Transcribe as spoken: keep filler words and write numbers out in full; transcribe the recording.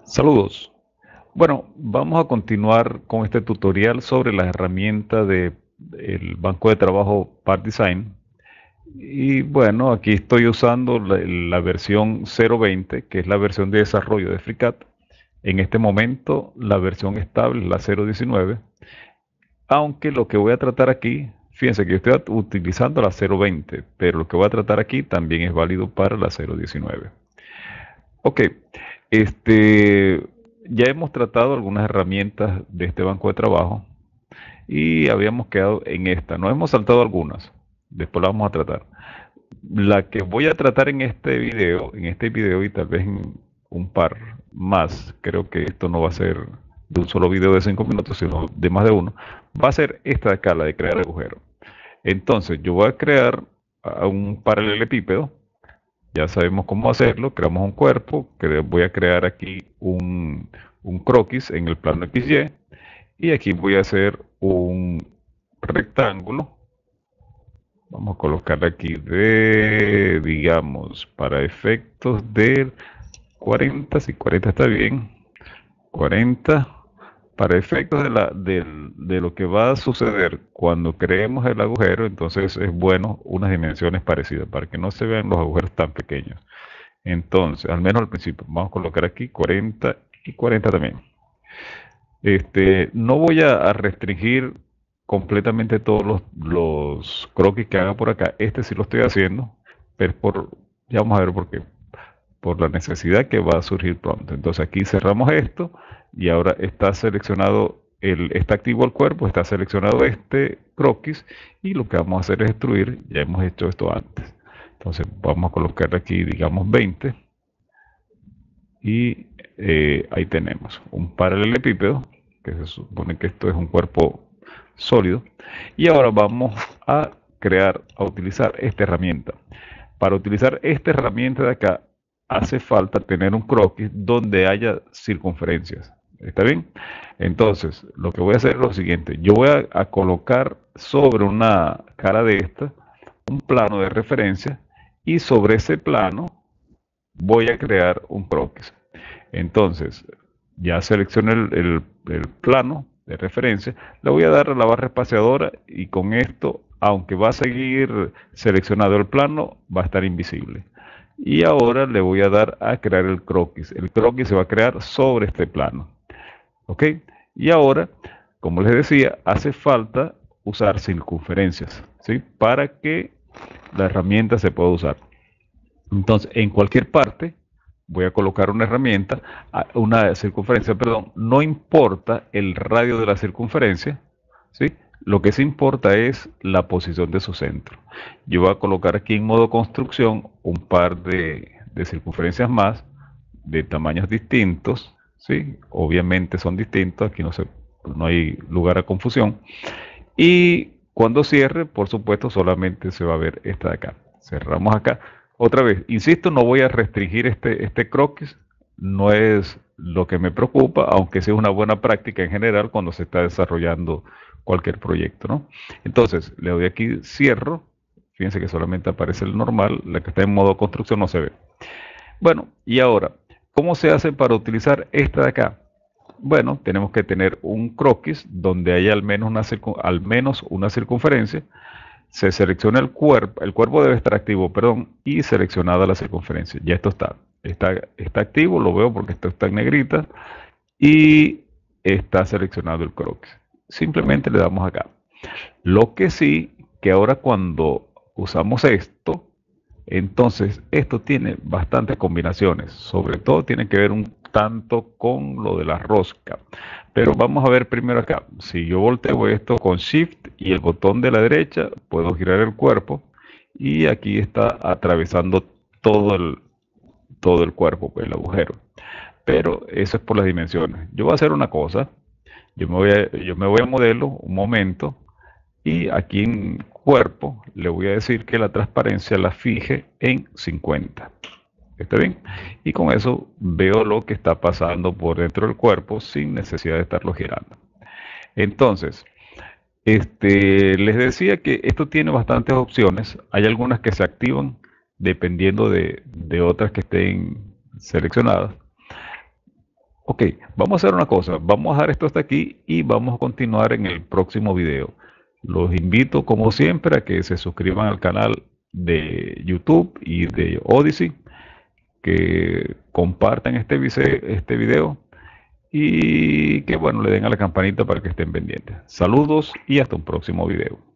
Saludos. Bueno, vamos a continuar con este tutorial sobre las herramientas de el banco de trabajo PartDesign. Y bueno, aquí estoy usando la, la versión cero veinte, que es la versión de desarrollo de FreeCAD. En este momento, la versión estable es la cero diecinueve, aunque lo que voy a tratar aquí, fíjense que yo estoy utilizando la cero veinte, pero lo que voy a tratar aquí también es válido para la cero diecinueve. Ok, este, ya hemos tratado algunas herramientas de este banco de trabajo y habíamos quedado en esta. Nos hemos saltado algunas, después la vamos a tratar. La que voy a tratar en este video, en este video y tal vez en un par más, creo que esto no va a ser de un solo video de cinco minutos, sino de más de uno, va a ser esta de acá, la de crear agujero. Entonces, yo voy a crear a un paralelepípedo. Ya sabemos cómo hacerlo, creamos un cuerpo, que voy a crear aquí un, un croquis en el plano equis ye y aquí voy a hacer un rectángulo. Vamos a colocar aquí de, digamos, para efectos de cuarenta, si cuarenta está bien, cuarenta, para efectos de, la, de, de lo que va a suceder cuando creemos el agujero. Entonces es bueno unas dimensiones parecidas para que no se vean los agujeros tan pequeños. Entonces, al menos al principio, vamos a colocar aquí cuarenta y cuarenta también. Este, no voy a, a restringir completamente todos los, los croquis que haga por acá. Este sí lo estoy haciendo, pero por, ya vamos a ver por qué. Por la necesidad que va a surgir pronto. Entonces aquí cerramos esto y ahora está seleccionado, el, está activo el cuerpo, está seleccionado este croquis y lo que vamos a hacer es extruir. Ya hemos hecho esto antes. Entonces vamos a colocar aquí, digamos, veinte. Y eh, ahí tenemos un paralelepípedo, que se supone que esto es un cuerpo sólido. Y ahora vamos a crear, a utilizar esta herramienta. Para utilizar esta herramienta de acá, hace falta tener un croquis donde haya circunferencias. ¿Está bien? Entonces, lo que voy a hacer es lo siguiente. Yo voy a, a colocar sobre una cara de esta un plano de referencia y sobre ese plano voy a crear un croquis. Entonces, ya seleccioné el, el, el plano de referencia, le voy a dar a la barra espaciadora y con esto, aunque va a seguir seleccionado el plano, va a estar invisible. Y ahora le voy a dar a crear el croquis. El croquis se va a crear sobre este plano. ¿Ok? Y ahora, como les decía, hace falta usar circunferencias, ¿sí? Para que la herramienta se pueda usar. Entonces, en cualquier parte voy a colocar una herramienta, una circunferencia, perdón, no importa el radio de la circunferencia, ¿sí? Lo que sí importa es la posición de su centro. Yo voy a colocar aquí en modo construcción un par de, de circunferencias más, de tamaños distintos, ¿sí? Obviamente son distintos, aquí no, se, no hay lugar a confusión. Y cuando cierre, por supuesto, solamente se va a ver esta de acá. Cerramos acá. Otra vez, insisto, no voy a restringir este, este croquis, no es lo que me preocupa, aunque sea una buena práctica en general cuando se está desarrollando cualquier proyecto, ¿no? Entonces, le doy aquí cierro, fíjense que solamente aparece el normal, la que está en modo construcción no se ve. Bueno, y ahora, ¿cómo se hace para utilizar esta de acá? Bueno, tenemos que tener un croquis donde haya al menos una, al menos una circunferencia. Se selecciona el cuerpo, el cuerpo debe estar activo, perdón, y seleccionada la circunferencia. Ya esto está, está, está activo, lo veo porque esto está en negrita, y está seleccionado el croquis. Simplemente le damos acá. Lo que sí, que ahora cuando usamos esto, entonces esto tiene bastantes combinaciones. Sobre todo tiene que ver un tanto con lo de la rosca. Pero vamos a ver primero acá. Si yo volteo esto con Shift y el botón de la derecha, puedo girar el cuerpo. Y aquí está atravesando todo el, todo el cuerpo, pues, el agujero. Pero eso es por las dimensiones. Yo voy a hacer una cosa. Yo me voy a, yo me voy a modelo un momento. Y aquí en cuerpo le voy a decir que la transparencia la fije en cincuenta. ¿Está bien? Y con eso veo lo que está pasando por dentro del cuerpo sin necesidad de estarlo girando. Entonces, este, les decía que esto tiene bastantes opciones. Hay algunas que se activan dependiendo de, de otras que estén seleccionadas. Ok, vamos a hacer una cosa, vamos a dejar esto hasta aquí y vamos a continuar en el próximo video. Los invito, como siempre, a que se suscriban al canal de YouTube y de Odyssey, que compartan este vise- este video y que, bueno, le den a la campanita para que estén pendientes. Saludos y hasta un próximo video.